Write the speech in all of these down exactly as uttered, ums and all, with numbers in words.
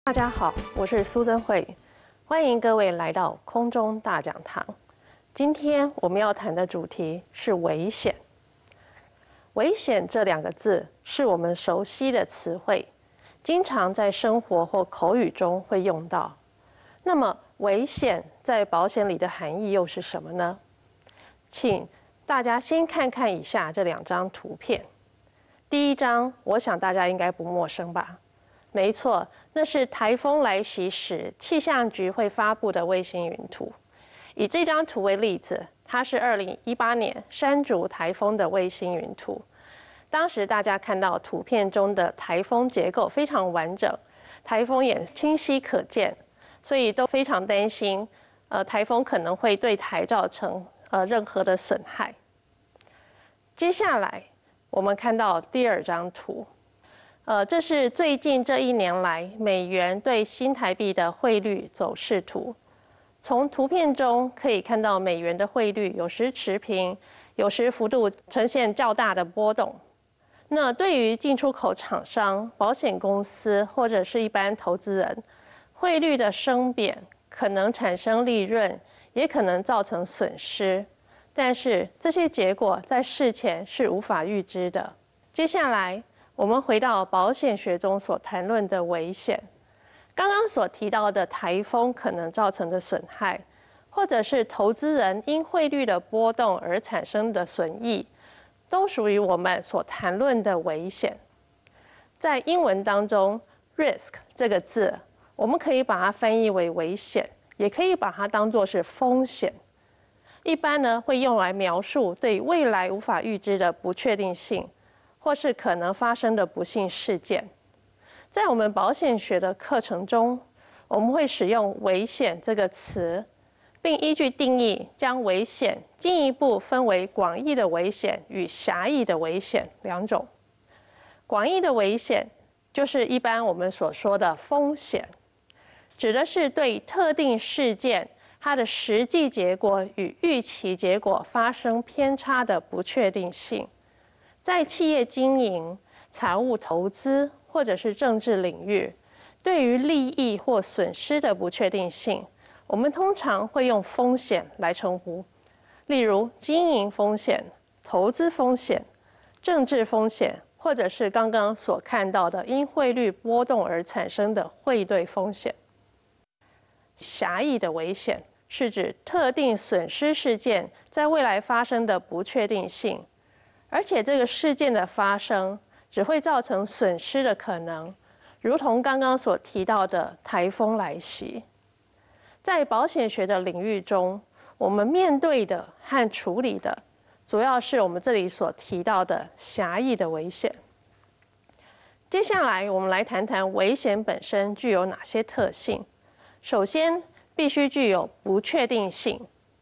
大家好，我是苏珍慧，欢迎各位来到空中大讲堂。今天我们要谈的主题是危险。危险这两个字是我们熟悉的词汇，经常在生活或口语中会用到。那么，危险在保险里的含义又是什么呢？请大家先看看以下这两张图片。第一张，我想大家应该不陌生吧？没错，那是台风来袭时气象局会发布的卫星云图。以这张图为例子，它是二零一八年山竹台风的卫星云图。当时大家看到图片中的台风结构非常完整，台风也清晰可见，所以都非常担心，呃，台风可能会对台造成呃任何的损害。接下来我们看到第二张图。呃，这是最近这一年来美元对新台币的汇率走势图。从图片中可以看到，美元的汇率有时持平，有时幅度呈现较大的波动。那对于进出口厂商、保险公司或者是一般投资人，汇率的升贬可能产生利润，也可能造成损失。但是这些结果在事前是无法预知的。接下来，我们回到保险学中所谈论的危险，刚刚所提到的台风可能造成的损害，或者是投资人因汇率的波动而产生的损益，都属于我们所谈论的危险。在英文当中 ，risk 这个字，我们可以把它翻译为危险，也可以把它当作是风险。一般呢，会用来描述对未来无法预知的不确定性，或是可能发生的不幸事件。在我们保险学的课程中，我们会使用危险这个词，并依据定义将危险进一步分为广义的危险与狭义的危险两种。广义的危险就是一般我们所说的风险，指的是对特定事件它的实际结果与预期结果发生偏差的不确定性。在企业经营、财务投资或者是政治领域，对于利益或损失的不确定性，我们通常会用风险来称呼。例如，经营风险、投资风险、政治风险，或者是刚刚所看到的因汇率波动而产生的汇兑风险。狭义的危险是指特定损失事件在未来发生的不确定性。而且这个事件的发生只会造成损失的可能，如同刚刚所提到的台风来袭。在保险学的领域中，我们面对的和处理的，主要是我们这里所提到的狭义的危险。接下来，我们来谈谈危险本身具有哪些特性。首先，必须具有不确定性。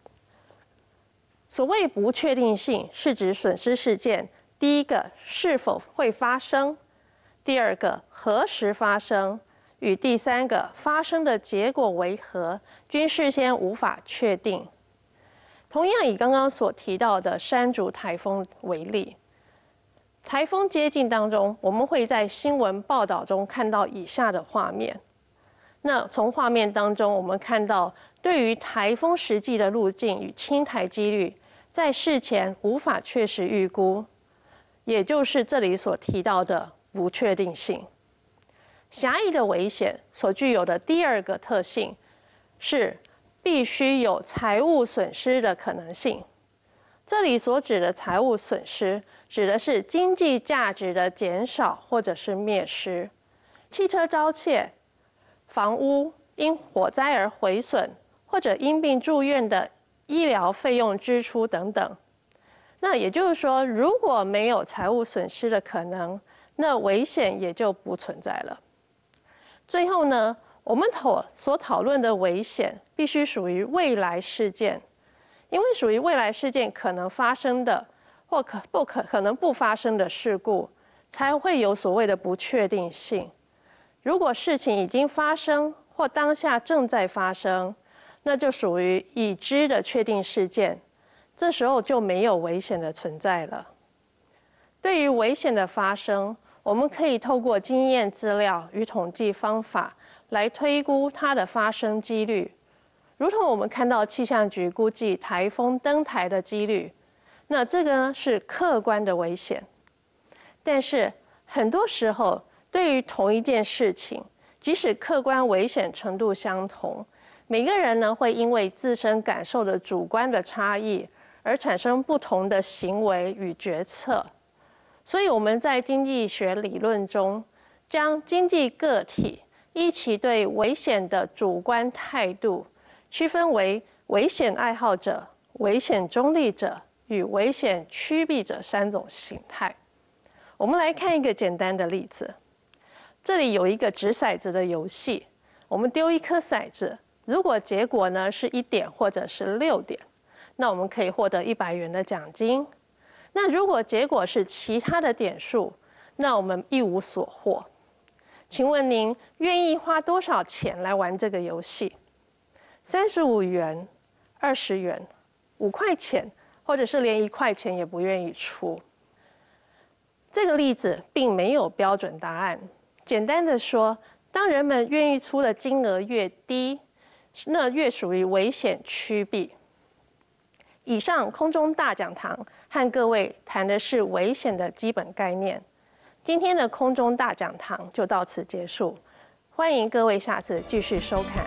所谓不确定性，是指损失事件，第一个是否会发生，第二个何时发生，与第三个发生的结果为何，均事先无法确定。同样以刚刚所提到的山竹台风为例，台风接近当中，我们会在新闻报道中看到以下的画面。那从画面当中，我们看到对于台风实际的路径与侵台几率，在事前无法确实预估，也就是这里所提到的不确定性。狭义的危险所具有的第二个特性是必须有财务损失的可能性。这里所指的财务损失，指的是经济价值的减少或者是灭失。汽车遭窃、房屋因火灾而毁损，或者因病住院的医疗费用支出等等。那也就是说，如果没有财务损失的可能，那危险也就不存在了。最后呢，我们讨所讨论的危险必须属于未来事件，因为属于未来事件可能发生的或可不可可能不发生的事故，才会有所谓的不确定性。如果事情已经发生或当下正在发生，那就属于已知的确定事件，这时候就没有危险的存在了。对于危险的发生，我们可以透过经验资料与统计方法来推估它的发生几率，如同我们看到气象局估计台风登台的几率，那这个呢是客观的危险。但是很多时候，对于同一件事情，即使客观危险程度相同，每个人呢会因为自身感受的主观的差异，而产生不同的行为与决策。所以我们在经济学理论中，将经济个体依其对危险的主观态度，区分为危险爱好者、危险中立者与危险趋避者三种形态。我们来看一个简单的例子，这里有一个掷骰子的游戏，我们丢一颗骰子，如果结果呢是一点或者是六点，那我们可以获得一百元的奖金。那如果结果是其他的点数，那我们一无所获。请问您愿意花多少钱来玩这个游戏？三十五元、二十元、五块钱，或者是连一块钱也不愿意出？这个例子并没有标准答案。简单的说，当人们愿意出的金额越低，那越属于危险趋避。以上空中大讲堂和各位谈的是危险的基本概念。今天的空中大讲堂就到此结束，欢迎各位下次继续收看。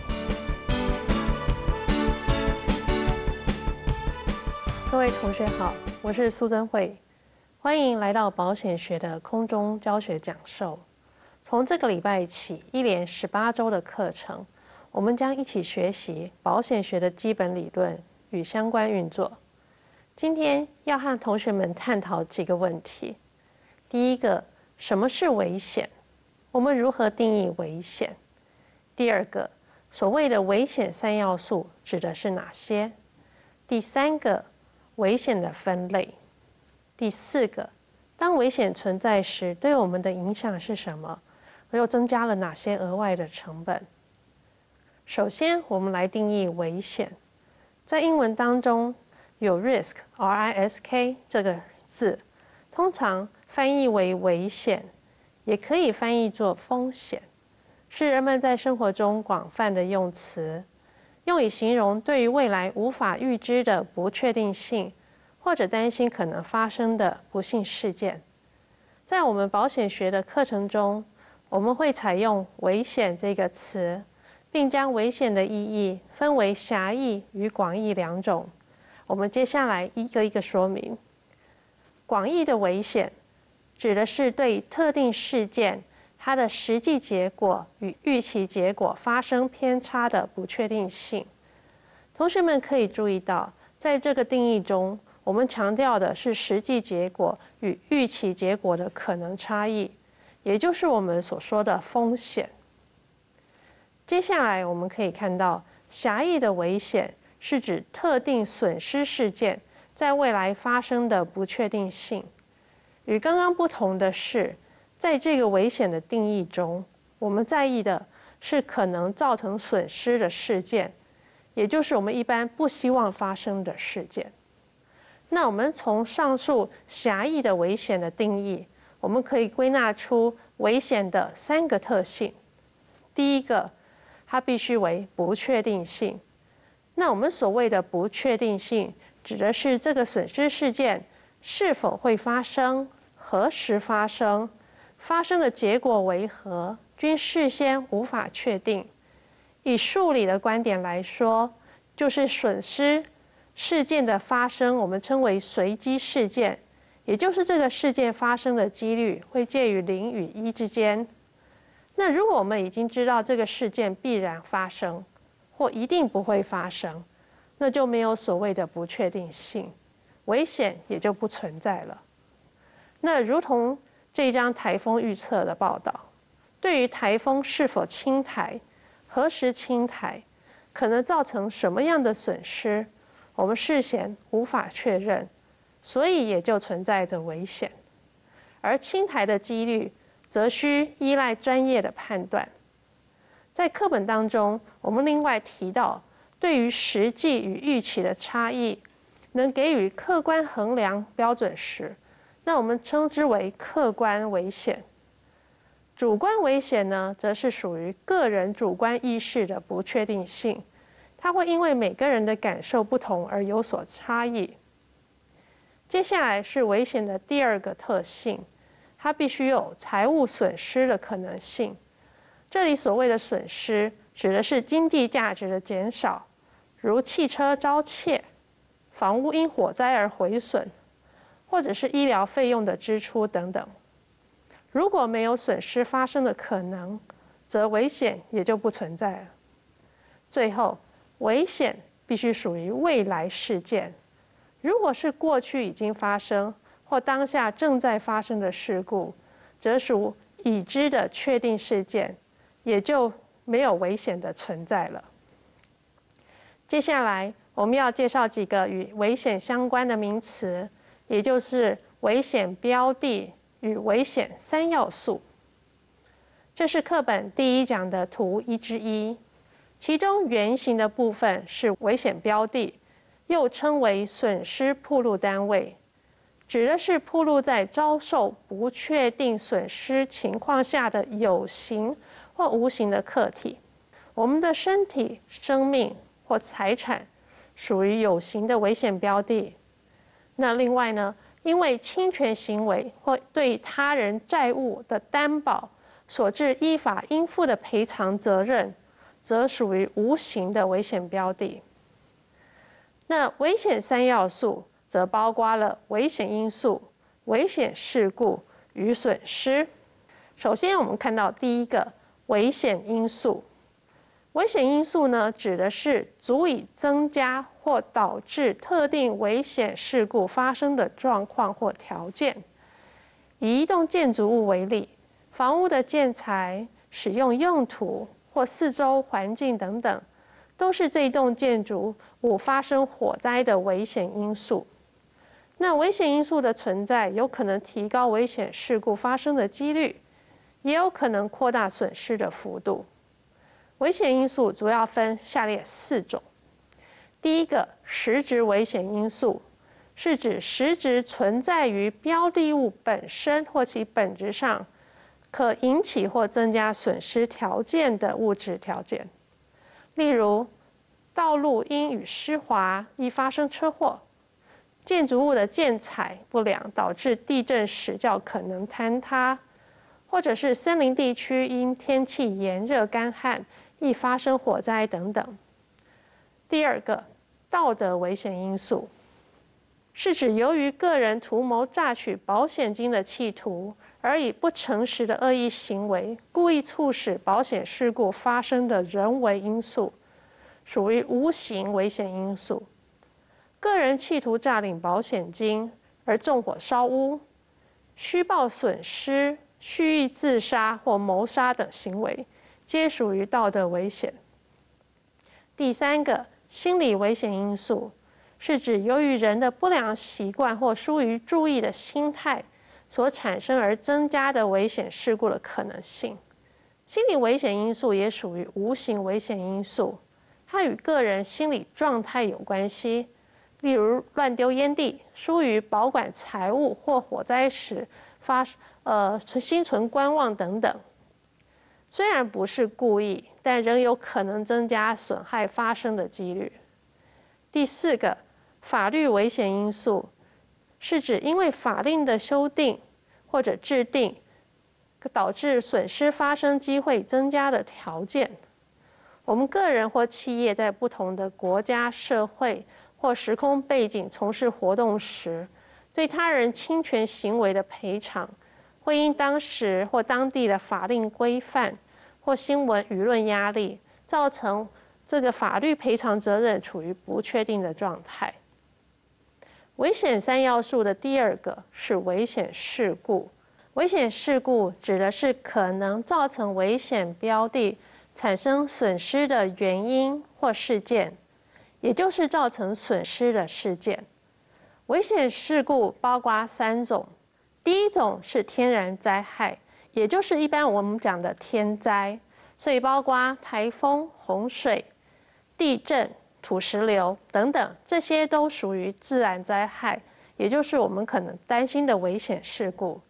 各位同学好，我是苏珍慧，欢迎来到保险学的空中教学讲授。从这个礼拜起，一连十八周的课程，我们将一起学习保险学的基本理论与相关运作。今天要和同学们探讨几个问题。第一个，什么是危险？我们如何定义危险？第二个，所谓的危险三要素指的是哪些？第三个，危险的分类。第四个，当危险存在时，对我们的影响是什么？又增加了哪些额外的成本？首先，我们来定义危险。在英文当中，有 risk（R I S K） 这个字，通常翻译为危险，也可以翻译作风险，是人们在生活中广泛的用词，用以形容对于未来无法预知的不确定性，或者担心可能发生的不幸事件。在我们保险学的课程中，我们会采用危险这个词，并将危险的意义分为狭义与广义两种。我们接下来一个一个说明。广义的危险指的是对特定事件它的实际结果与预期结果发生偏差的不确定性。同学们可以注意到，在这个定义中，我们强调的是实际结果与预期结果的可能差异，也就是我们所说的风险。接下来我们可以看到，狭义的危险是指特定损失事件在未来发生的不确定性。与刚刚不同的是，在这个危险的定义中，我们在意的是可能造成损失的事件，也就是我们一般不希望发生的事件。那我们从上述狭义的危险的定义，我们可以归纳出危险的三个特性。第一个，它必须为不确定性。那我们所谓的不确定性，指的是这个损失事件是否会发生、何时发生、发生的结果为何，均事先无法确定。以数理的观点来说，就是损失事件的发生，我们称为随机事件，也就是这个事件发生的几率会介于零与一之间。那如果我们已经知道这个事件必然发生，或一定不会发生，那就没有所谓的不确定性，危险也就不存在了。那如同这一张台风预测的报道，对于台风是否侵台、何时侵台、可能造成什么样的损失，我们事先无法确认，所以也就存在着危险。而侵台的几率则需依赖专业的判断。在课本当中，我们另外提到，对于实际与预期的差异，能给予客观衡量标准时，那我们称之为客观危险。 主观危险呢，则是属于个人主观意识的不确定性，它会因为每个人的感受不同而有所差异。接下来是危险的第二个特性，它必须有财务损失的可能性。这里所谓的损失，指的是经济价值的减少，如汽车遭窃、房屋因火灾而毁损，或者是医疗费用的支出等等。如果没有损失发生的可能，则危险也就不存在了。最后，危险必须属于未来事件。如果是过去已经发生或当下正在发生的事故，则属已知的确定事件，也就没有危险的存在了。接下来，我们要介绍几个与危险相关的名词，也就是危险标的与危险三要素。这是课本第一讲的图一之一，其中圆形的部分是危险标的，又称为损失暴露单位，指的是暴露在遭受不确定损失情况下的有形或无形的客体。我们的身体、生命或财产属于有形的危险标的。那另外呢，因为侵权行为或对他人债务的担保所致依法应负的赔偿责任，则属于无形的危险标的。那危险三要素则包括了危险因素、危险事故与损失。首先，我们看到第一个危险因素。危险因素呢，指的是足以增加或导致特定危险事故发生的状况或条件。以一栋建筑物为例，房屋的建材、使用用途或四周环境等等，都是这一栋建筑物发生火灾的危险因素。那危险因素的存在，有可能提高危险事故发生的几率，也有可能扩大损失的幅度。危险因素主要分下列四种。第一个，实质危险因素，是指实质存在于标的物本身或其本质上，可引起或增加损失条件的物质条件。例如，道路因雨湿滑易发生车祸，建筑物的建材不良导致地震时较可能坍塌，或者是森林地区因天气炎热干旱易发生火灾等等。第二个，道德危险因素，是指由于个人图谋榨取保险金的企图，而以不诚实的恶意行为，故意促使保险事故发生的人为因素，属于无形危险因素。个人企图诈领保险金而纵火烧屋、虚报损失、蓄意自杀或谋杀等行为，皆属于道德危险。第三个，心理危险因素，是指由于人的不良习惯或疏于注意的心态所产生而增加的危险事故的可能性。心理危险因素也属于无形危险因素，它与个人心理状态有关系，例如乱丢烟蒂、疏于保管财物或火灾时发呃心存观望等等。虽然不是故意，但仍有可能增加损害发生的几率。第四个，法律危险因素，是指因为法令的修订或者制定，导致损失发生机会增加的条件。我们个人或企业在不同的国家、社会或时空背景从事活动时，对他人侵权行为的赔偿，会因当时或当地的法令规范或新闻舆论压力，造成这个法律赔偿责任处于不确定的状态。危险三要素的第二个是危险事故。危险事故指的是可能造成危险标的产生损失的原因或事件，也就是造成损失的事件。危险事故包括三种，第一种是天然灾害，也就是一般我们讲的天灾，所以包括台风、洪水、地震、土石流等等，这些都属于自然灾害，也就是我们可能担心的危险事故。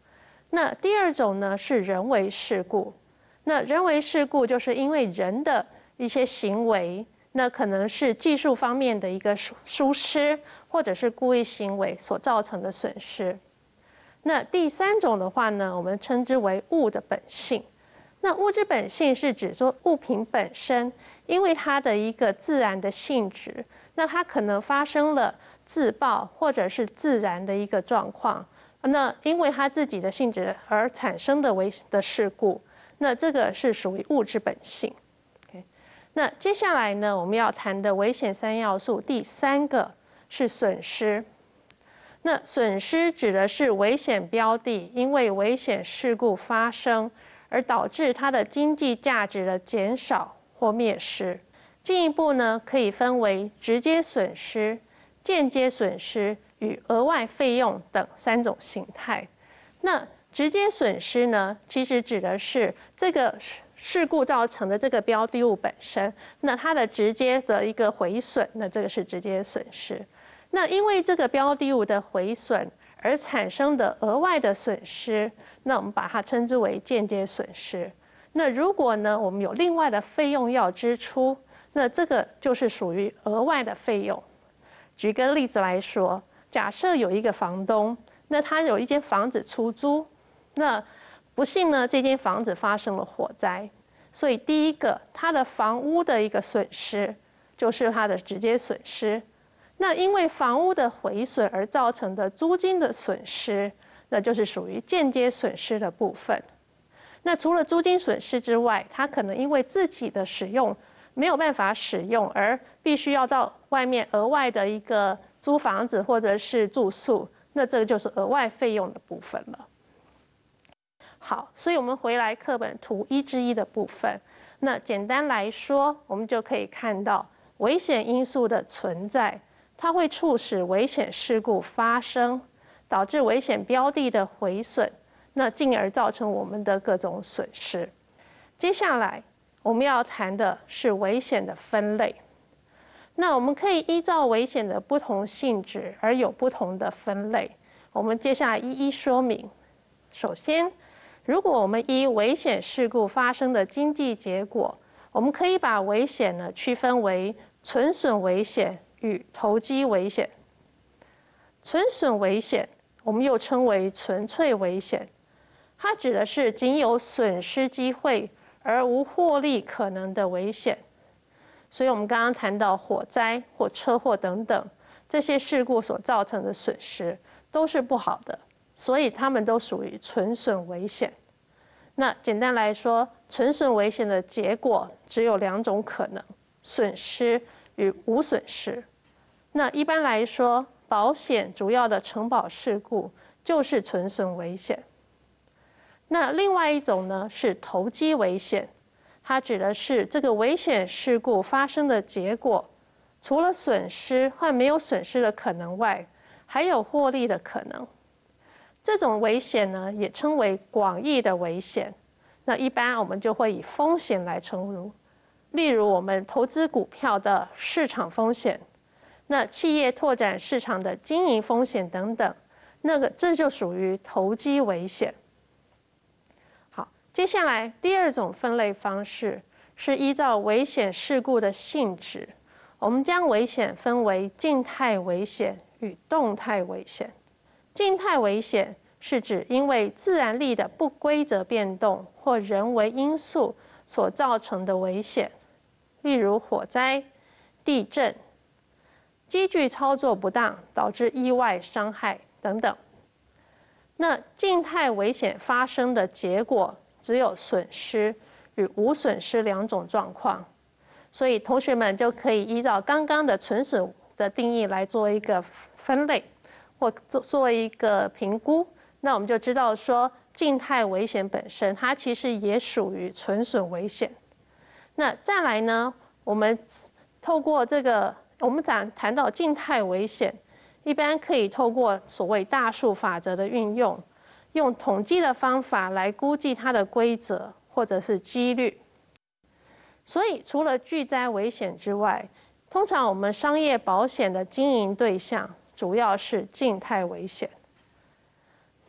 那第二种呢是人为事故。那人为事故就是因为人的一些行为，那可能是技术方面的一个疏失，或者是故意行为所造成的损失。那第三种的话呢，我们称之为物的本性。那物之本性是指说物品本身，因为它的一个自然的性质，那它可能发生了自爆或者是自然的一个状况，那因为它自己的性质而产生的危的事故，那这个是属于物之本性。Okay? 那接下来呢，我们要谈的危险三要素，第三个是损失。那损失指的是危险标的因为危险事故发生而导致它的经济价值的减少或灭失。进一步呢，可以分为直接损失、间接损失与额外费用等三种形态。那直接损失呢，其实指的是这个事故造成的这个标的物本身，那它的直接的一个毁损，那这个是直接损失。那因为这个标的物的毁损而产生的额外的损失，那我们把它称之为间接损失。那如果呢，我们有另外的费用要支出，那这个就是属于额外的费用。举个例子来说，假设有一个房东，那他有一间房子出租，那不幸呢，这间房子发生了火灾，所以第一个，他的房屋的一个损失就是他的直接损失。那因为房屋的毁损而造成的租金的损失，那就是属于间接损失的部分。那除了租金损失之外，他可能因为自己的使用没有办法使用，而必须要到外面额外的一个租房子或者是住宿，那这个就是额外费用的部分了。好，所以我们回来课本图一之一的部分，那简单来说，我们就可以看到危险因素的存在，它会促使危险事故发生，导致危险标的的毁损，那进而造成我们的各种损失。接下来我们要谈的是危险的分类。那我们可以依照危险的不同性质而有不同的分类，我们接下来一一说明。首先，如果我们依危险事故发生的经济结果，我们可以把危险呢区分为存损危险与投机危险。存损危险我们又称为纯粹危险，它指的是仅有损失机会而无获利可能的危险。所以我们刚刚谈到火灾或车祸等等这些事故所造成的损失都是不好的，所以它们都属于存损危险。那简单来说，存损危险的结果只有两种可能：损失与无损失。那一般来说，保险主要的承保事故就是存损危险。那另外一种呢是投机危险，它指的是这个危险事故发生的结果，除了损失和没有损失的可能外，还有获利的可能。这种危险呢，也称为广义的危险。那一般我们就会以风险来称呼，例如我们投资股票的市场风险，那企业拓展市场的经营风险等等，那个这就属于投机危险。好，接下来第二种分类方式是依照危险事故的性质，我们将危险分为静态危险与动态危险。静态危险是指因为自然力的不规则变动或人为因素所造成的危险，例如火灾、地震、机具操作不当导致意外伤害等等。那静态危险发生的结果只有损失与无损失两种状况，所以同学们就可以依照刚刚的存损的定义来做一个分类或做做一个评估。那我们就知道说，静态危险本身它其实也属于存损危险。那再来呢，我们透过这个，我们谈谈到静态危险，一般可以透过所谓大数法则的运用，用统计的方法来估计它的规则或者是几率。所以除了巨灾危险之外，通常我们商业保险的经营对象主要是静态危险。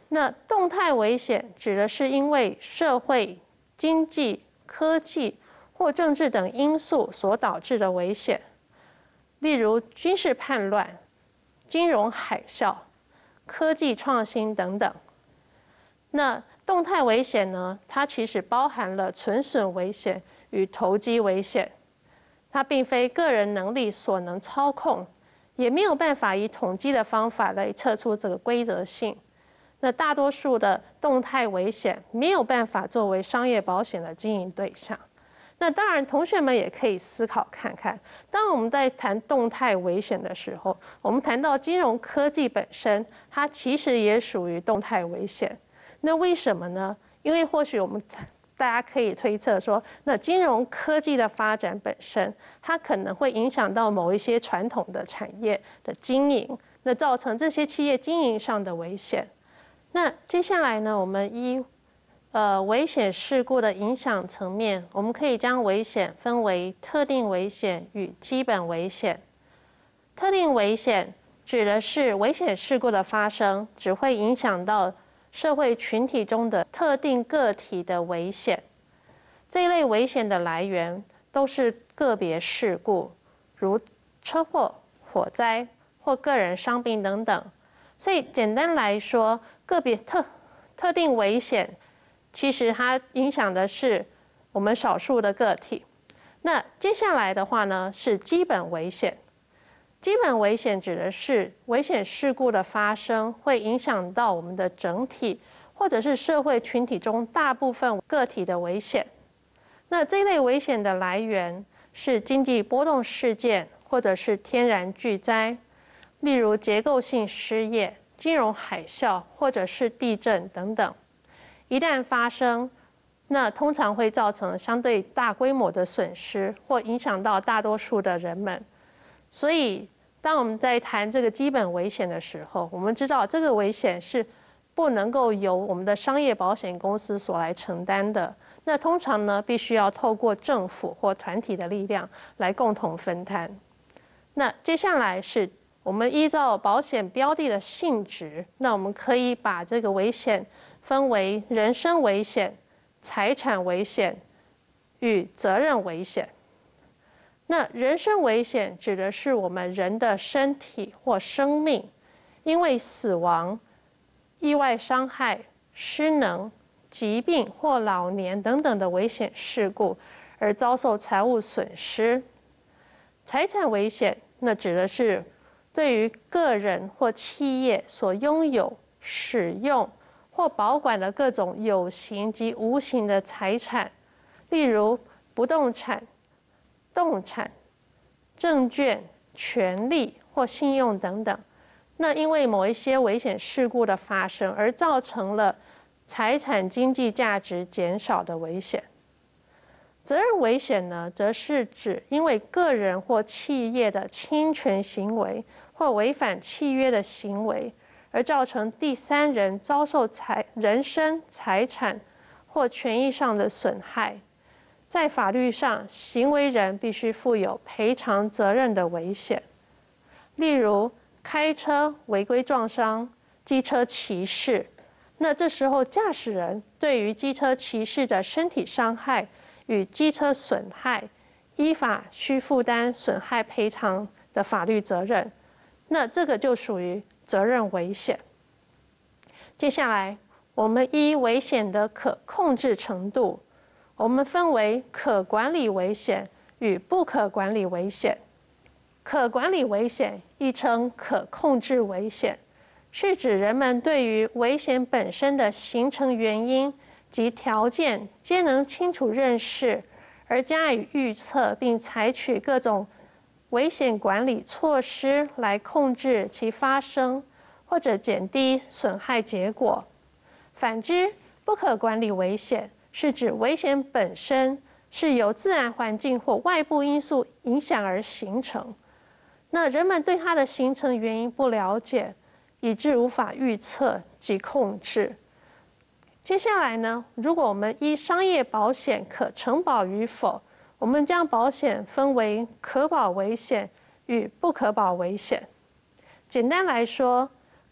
那动态危险指的是因为社会、经济、科技或政治等因素所导致的危险，例如军事叛乱、金融海啸、科技创新等等。那动态危险呢，它其实包含了存损危险与投机危险，它并非个人能力所能操控，也没有办法以统计的方法来测出这个规则性。那大多数的动态危险没有办法作为商业保险的经营对象。那当然，同学们也可以思考看看，当我们在谈动态危险的时候，我们谈到金融科技本身，它其实也属于动态危险。那为什么呢？因为或许我们大家可以推测说，那金融科技的发展本身，它可能会影响到某一些传统的产业的经营，那造成这些企业经营上的危险。那接下来呢，我们依呃危险事故的影响层面，我们可以将危险分为特定危险与基本危险。特定危险指的是危险事故的发生只会影响到社会群体中的特定个体的危险。这一类危险的来源都是个别事故，如车祸、火灾或个人伤病等等。所以简单来说，个别特特定危险，其实它影响的是我们少数的个体。那接下来的话呢，是基本危险。基本危险指的是危险事故的发生会影响到我们的整体，或者是社会群体中大部分个体的危险。那这类危险的来源是经济波动事件，或者是天然巨灾，例如结构性失业、金融海啸或者是地震等等。一旦发生，那通常会造成相对大规模的损失，或影响到大多数的人们。所以，当我们在谈这个基本危险的时候，我们知道这个危险是不能够由我们的商业保险公司所来承担的。那通常呢，必须要透过政府或团体的力量来共同分摊。那接下来是我们依照保险标的的性质，那我们可以把这个危险分为人身危险、财产危险与责任危险。那人身危险指的是我们人的身体或生命，因为死亡、意外伤害、失能、疾病或老年等等的危险事故而遭受财物损失。财产危险，那指的是对于个人或企业所拥有、使用或保管的各种有形及无形的财产，例如不动产、动产、证券、权利或信用等等。那因为某一些危险事故的发生而造成了财产经济价值减少的危险。责任危险呢，则是指因为个人或企业的侵权行为或违反契约的行为，而造成第三人遭受财人身、财产或权益上的损害。在法律上，行为人必须负有赔偿责任的危险。例如，开车违规撞伤机车骑士，那这时候驾驶人对于机车骑士的身体伤害与机车损害，依法需负担损害赔偿的法律责任，那这个就属于责任危险。接下来，我们依危险的可控制程度，我们分为可管理危险与不可管理危险。可管理危险亦称可控制危险，是指人们对于危险本身的形成原因及条件皆能清楚认识，而加以预测，并采取各种危险管理措施来控制其发生，或者减低损害结果。反之，不可管理危险是指危险本身是由自然环境或外部因素影响而形成，那人们对它的形成原因不了解，以致无法预测及控制。接下来呢，如果我们依商业保险可承保与否，我们将保险分为可保危险与不可保危险。简单来说，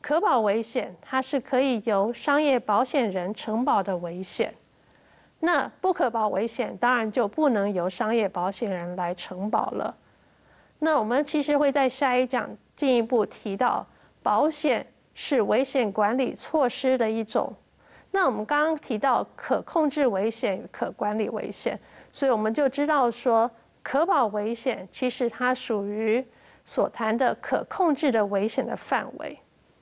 可保危险，它是可以由商业保险人承保的危险。那不可保危险，当然就不能由商业保险人来承保了。那我们其实会在下一讲进一步提到，保险是危险管理措施的一种。那我们刚刚提到可控制危险与可管理危险，所以我们就知道说，可保危险其实它属于所谈的可控制的危险的范围。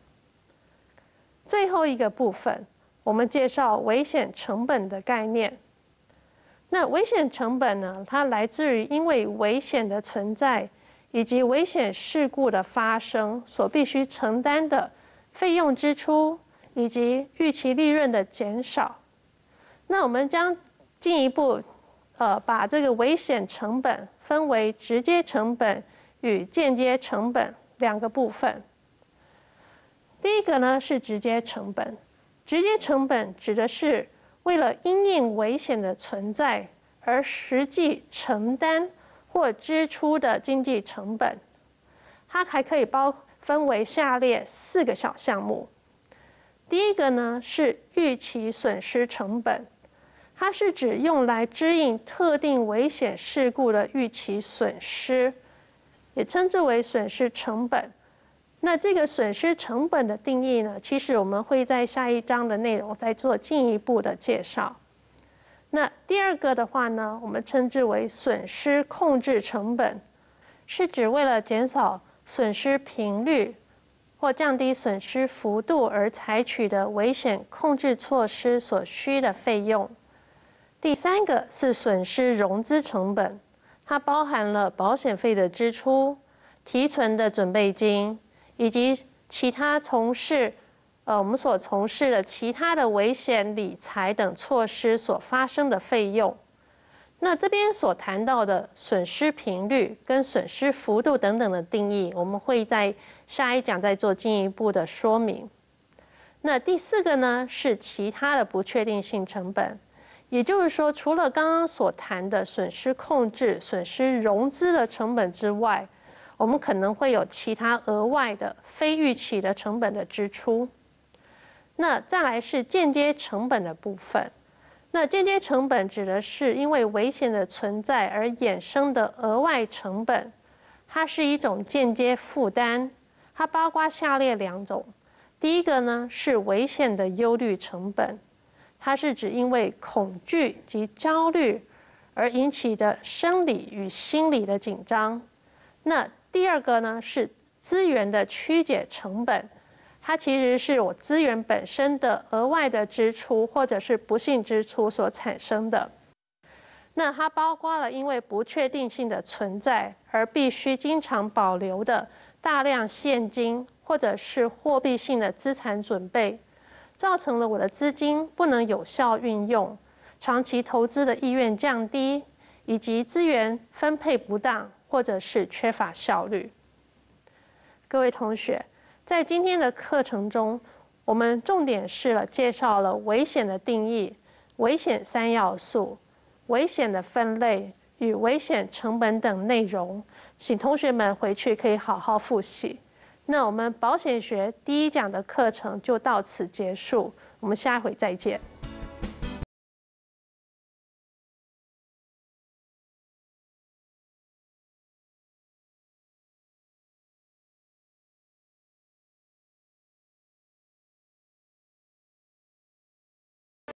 最后一个部分，我们介绍危险成本的概念。那危险成本呢，它来自于因为危险的存在以及危险事故的发生所必须承担的费用支出以及预期利润的减少。那我们将进一步呃把这个危险成本分为直接成本与间接成本两个部分。第一个呢是直接成本，直接成本指的是为了因应危险的存在而实际承担或支出的经济成本，它还可以包分为下列四个小项目。第一个呢是预期损失成本，它是指用来支应特定危险事故的预期损失，也称之为损失成本。那这个损失成本的定义呢，其实我们会在下一章的内容再做进一步的介绍。那第二个的话呢，我们称之为损失控制成本，是指为了减少损失频率或降低损失幅度而采取的危险控制措施所需的费用。第三个是损失融资成本，它包含了保险费的支出、提存的准备金，以及其他从事呃我们所从事的其他的危险理财等措施所发生的费用。那这边所谈到的损失频率跟损失幅度等等的定义，我们会在下一讲再做进一步的说明。那第四个呢是其他的不确定性成本，也就是说，除了刚刚所谈的损失控制、损失融资的成本之外，我们可能会有其他额外的非预期的成本的支出。那再来是间接成本的部分。那间接成本指的是因为危险的存在而衍生的额外成本，它是一种间接负担，它包括下列两种。第一个呢是危险的忧虑成本，它是指因为恐惧及焦虑而引起的生理与心理的紧张。那第二个呢是资源的曲解成本，它其实是我资源本身的额外的支出或者是不幸支出所产生的。那它包括了因为不确定性的存在而必须经常保留的大量现金或者是货币性的资产准备，造成了我的资金不能有效运用，长期投资的意愿降低，以及资源分配不当或者是缺乏效率。各位同学，在今天的课程中，我们重点是了介绍了危险的定义、危险三要素、危险的分类与危险成本等内容，请同学们回去可以好好复习。那我们保险学第一讲的课程就到此结束，我们下回再见。